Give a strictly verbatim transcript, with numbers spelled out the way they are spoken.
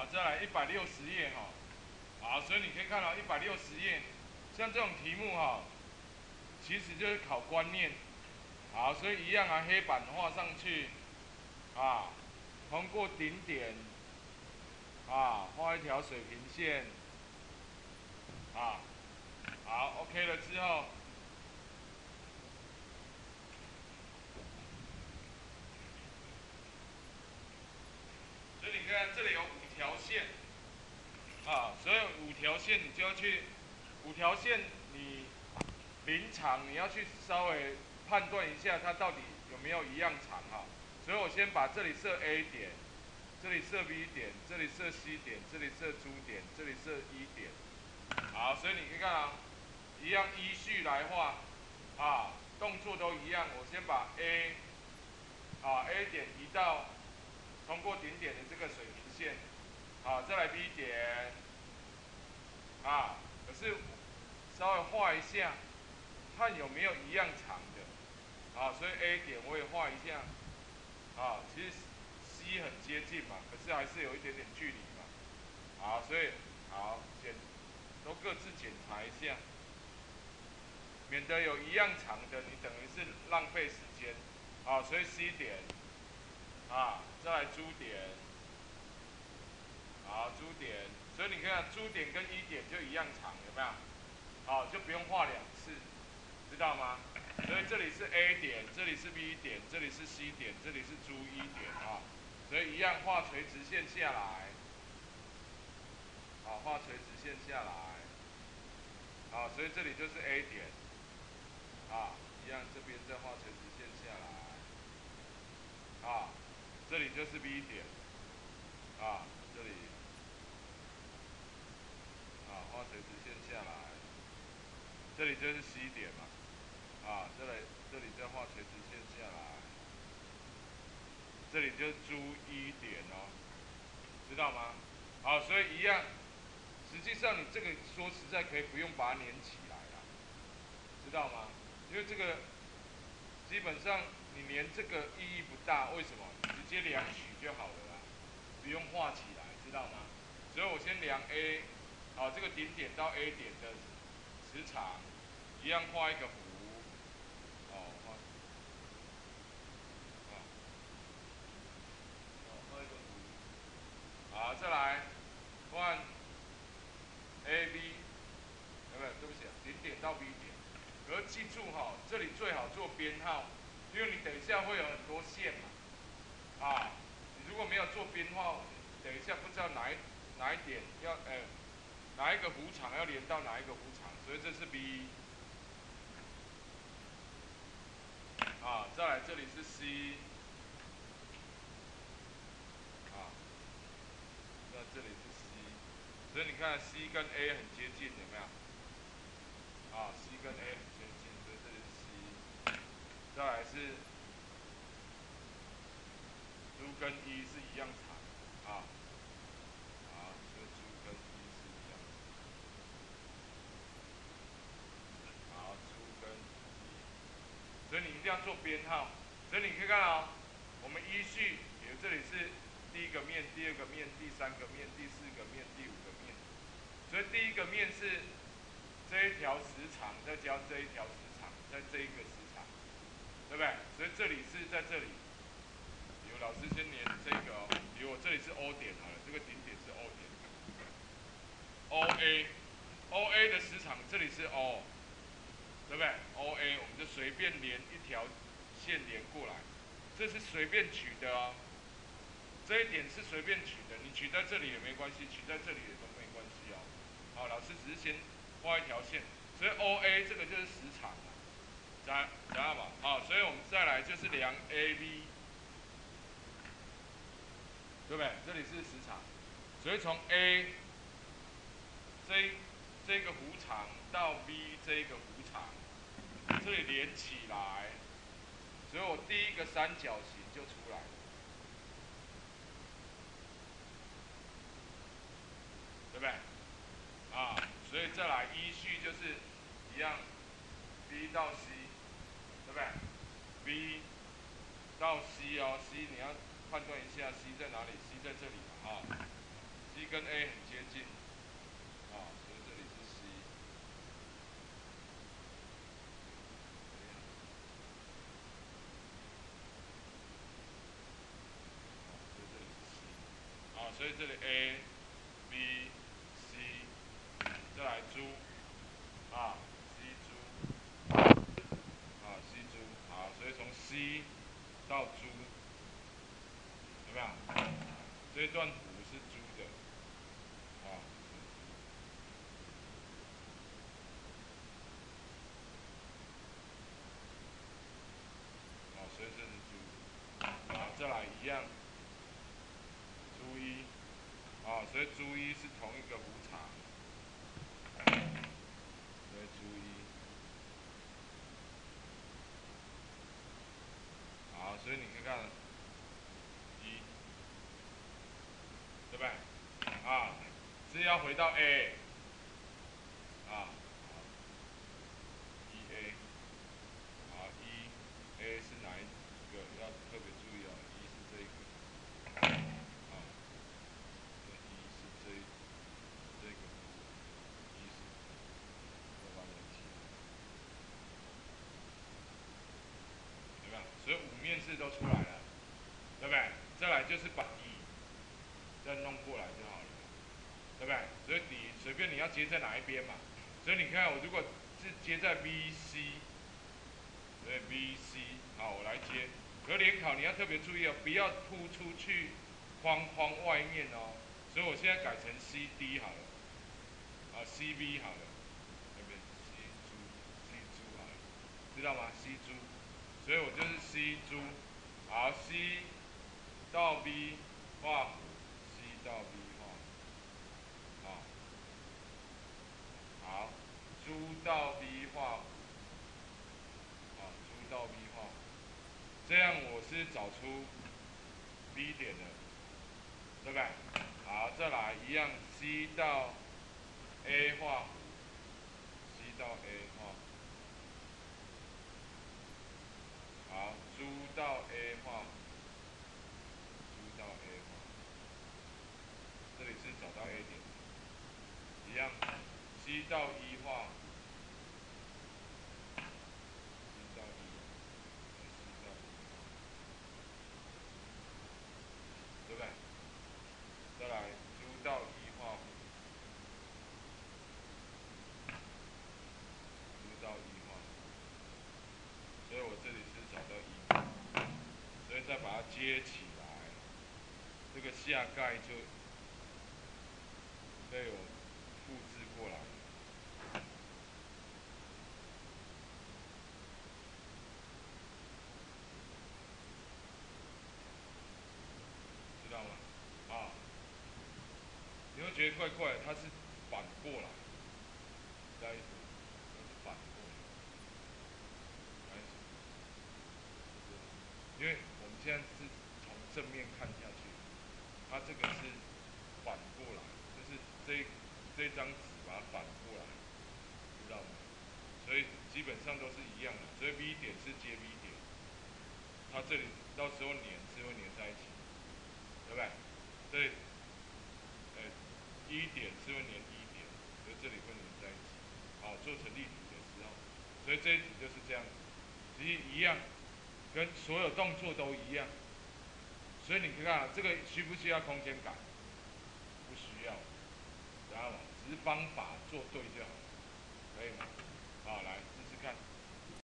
好，再来一百六十页哈。好，所以你可以看到一百六十页，像这种题目哈，其实就是考观念。好，所以一样啊，黑板画上去，啊，通过顶点，啊，画一条水平线，啊，好 ，OK 了之后。所以你看，这里有五条线，啊，所以五条线你就要去，五条线你临场你要去稍微判断一下它到底有没有一样长哈。所以我先把这里设 A 点，这里设 B 点，这里设 C 点，这里设 D 点，这里设 E 点。好，所以你可以看啊，一样依序来画，啊，动作都一样。我先把 A， 啊 A 点移到通过顶点的这个水平线，好，再来 B 点，啊，可是稍微画一下，看有没有一样长的，啊，所以 A 点我也画一下，啊，其实 C 很接近嘛，可是还是有一点点距离嘛，好，所以好检都各自检查一下，免得有一样长的，你等于是浪费时间，啊，所以 C 点，啊，再来 D 点。好，珠点，所以你看珠点跟一点就一样长，有没有？好，就不用画两次，知道吗？所以这里是 A 点，这里是 B 点，这里是 C 点，这里是珠一点啊。所以一样画垂直线下来，好，画垂直线下来，好，所以这里就是 A 点，啊，一样这边再画垂直线下来，啊，这里就是 B 点，啊，这里。啊，画垂直线下来，这里就是 C 点嘛，啊，这里这里再画垂直线下来，这里就是珠一点哦，知道吗？好，所以一样，实际上你这个说实在可以不用把它连起来了，知道吗？因为这个基本上你连这个意义不大，为什么？直接量取就好了啦，不用画起来，知道吗？所以我先量 A， 好，这个顶点到 A 点的时长，一样画一个弧，哦，画，啊，哦，画一个弧，好，再来换 A B， 对不对？对不起啊，顶点到 B 点，可是记住哈、哦，这里最好做编号，因为你等一下会有很多线嘛，啊，你如果没有做编号，等一下不知道哪一哪一点要呃哪一个弧长要连到哪一个弧长，所以这是 B。啊，再来这里是 C， 啊，那这里是 C， 所以你看 C 跟 A 很接近，有没有？啊 ，C 跟 A 很接近，所以这里是 C， 再来是 D 跟 E 是一样长，啊，好，所以 D 跟 E 是一样长，好 ，D 跟 E， 所以你一定要做编号，所以你可以看到、哦，我们依序，比如这里是第一个面、第二个面、第三个面、第四个面、第五个面，所以第一个面是这一条时长，再加这一条时长，再这一个时长，对不对？所以这里是在这里，比如老师先连这个哦，比如我这里是 O 点好了，这个顶点是 O 点 ，O A，O A 的时长这里是 O， 对不对 ？O A 我们就随便连一条线连过来，这是随便取的哦，这一点是随便取的，你取在这里也没关系，取在这里也都没关系哦。好，老师只是先画一条线，所以 O A 这个就是时长嘛，知知道吧？好，所以我们再来就是量 A B， 对不对？这里是时长，所以从 A 这这个弧长到 B 这个弧长，这里连起来，所以我第一个三角形就出来了，对不对？啊，所以再来依序就是一样 ，B 到 C， 对不对 ？B 到 C 哦 ，C 你要判断一下 C 在哪里 ，C 在这里嘛，啊 ，C C 跟 A 很接近，啊，所以这里是 C。啊，所以这里 A、B、C， 再来猪，啊 ，C 猪，啊 C 猪，好，所以从 C 到猪，有没有？这一段弧是猪的，啊，啊，所以这是猪，啊，再来一样，猪一，啊，所以猪一是同一个弧长。所以猪一，好，所以你看看一，对不对？啊，是要回到 A， 啊，好，一 A， 好，一 A 是哪一个？要特别注意哦，一是这一个，啊，这一是这这个，一是这方面起，有没有？所以五面式都出来了，对不对？再来就是把底再弄过来就好了，对不对？所以底随便你要接在哪一边嘛。所以你看，我如果是接在 B C， 对 B C， 好，我来接。可联考你要特别注意哦，不要突出去框框外面哦。所以我现在改成 C D 好了，啊 C B 好了，对不对 ？C 猪 C 猪好了，知道吗 ？C 猪，所以我就是 C 猪，好 C 到 B 画弧 ，C 到 B 画弧，啊，好，猪到 B 画弧。啊，猪到 B 画，这样我是找出 B 点的，对不对？好，再来一样 C 到 A 画弧 ，C 到 A 画，好，猪到 A 画，猪到 A 画，这里是找到 A 点，一样 C 到一画 ，C 到一 ，C 到一画，对不对？再来猪到一画弧。猪到一画，所以我这里是找到一，所以再把它接起来，这个下盖就被我复制过来，知道吗？啊，你会觉得怪怪的，它是反过来，该它是反过来，该因为我们现在是从正面看下去，它这个是反过来，就是这这张纸把它反过来，知道吗？所以基本上都是一样的，所以 V 点是接 V 点，它这里到时候粘是会粘在一起，对不对？这里，呃，一点是会粘一点，所以这里会粘在一起，好，做成立体的时候，所以这一题就是这样子，其实一样，跟所有动作都一样，所以你看啊，这个需不需要空间感？不需要，知道吗？只是方法做对就好，可以吗？